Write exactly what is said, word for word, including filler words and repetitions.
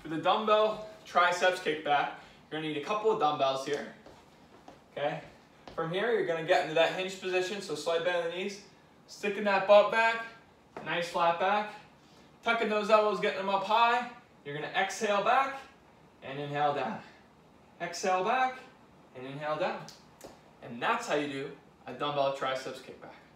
For the dumbbell triceps kickback, you're gonna need a couple of dumbbells here, okay? From here, you're gonna get into that hinge position, so slight bend of the knees, sticking that butt back, nice flat back, tucking those elbows, getting them up high. You're gonna exhale back and inhale down. Exhale back and inhale down. And that's how you do a dumbbell triceps kickback.